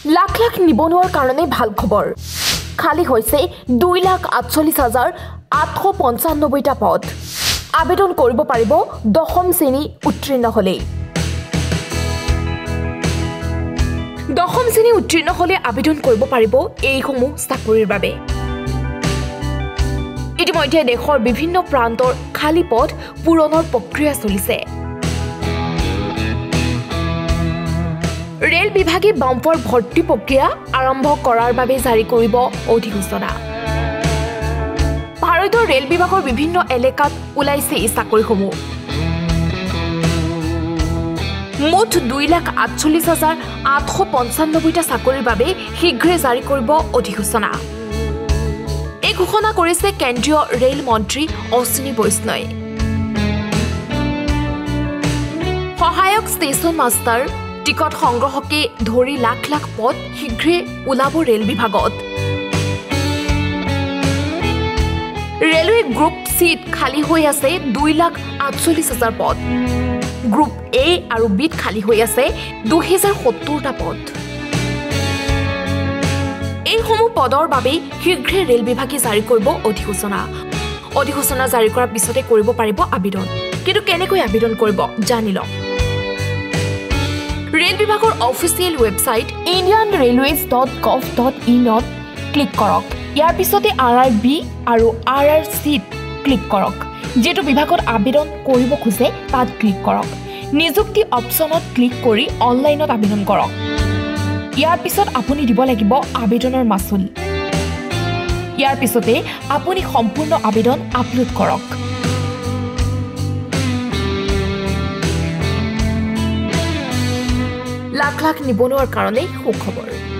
লাখ লাখ নিবনুৱাৰ কাৰণে ভাল খবৰ খালি হৈছে 2,48,895টা পদ আবেদন কৰিব পাৰিব দশম শ্ৰেণী উত্তীৰ্ণ হলে দশম শ্ৰেণী উত্তীৰ্ণ হলে আবেদন কৰিব পাৰিব এইসমূহ চাকৰিৰ বাবে ইতিমধ্যে দেশৰ বিভিন্ন প্ৰান্তৰ খালি পদ পূৰণৰ প্ৰক্ৰিয়া চলিছে ৰেল বিভাগে বাম্পাৰ ভৰ্তি প্ৰক্ৰিয়া আৰম্ভ কৰাৰ বাবে জাৰি কৰিব অধিসূচনা ভাৰতীয় ৰেল বিভাগৰ বিভিন্ন এলেকাত ওলাইছে এই চাকৰিসমূহ মুঠ 2,48,895টা চাকৰিৰ বাবে শীঘ্ৰে জাৰি কৰিব অধিসূচনা এই ঘোষণা কৰিছে কেন্দ্ৰীয় ৰেল মন্ত্ৰী অশ্বিনী বৈষ্ণৱে সহায়ক ষ্টেচন মাষ্টাৰ টিকট সংগ্ৰহকে ধৰি লাখ লাখ পদ শীঘ্ৰে ওলাব ৰেল বিভাগত ৰেলৱে গ্ৰুপ সিট খালি হৈ আছে 2,48,000 পদ গ্ৰুপ এ আৰু বিত খালি হৈ আছে 2,070টা পদ এইসমূহ পদৰ বাবে শীঘ্ৰে ৰেল বিভাগে জাৰি কৰিব অধিসূচনা জাৰি কৰাৰ পিছতে কৰিব পাৰিব আবেদন কিন্তু কেনেকৈ আবেদন কৰিব জানি লওক ৰেল বিভাগৰ অফিচিয়েল ৱেবসাইট indianrailways.gov.in ত ক্লিক কৰক ইয়াৰ পিছতে RRB আৰু RRC ক্লিক কৰক যেটো বিভাগত আবেদন কৰিব খুজে তাত ক্লিক কৰক নিযুক্তি অপচনত ক্লিক কৰি অনলাইনত আবেদন কৰক ইয়াৰ পিছত আপুনি দিব লাগিব আবেদনৰ মাচুল ইয়াৰ পিছতে আপুনি সম্পূৰ্ণ আবেদন আপলোড কৰক লাখ লাখ নিবনুৱাৰ কাৰণে সুখবৰ